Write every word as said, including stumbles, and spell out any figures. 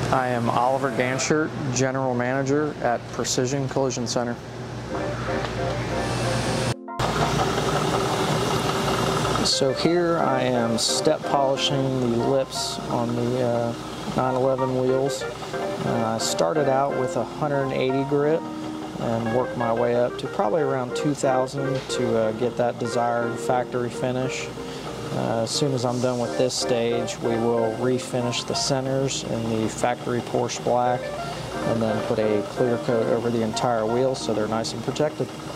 I am Oliver Ganshirt, General Manager at Precision Collision Center. So here I am step polishing the lips on the uh, nine eleven wheels. Uh, I started out with a one hundred eighty grit and worked my way up to probably around two thousand to uh, get that desired factory finish. Uh, as soon as I'm done with this stage, we will refinish the centers in the factory Porsche black and then put a clear coat over the entire wheel so they're nice and protected.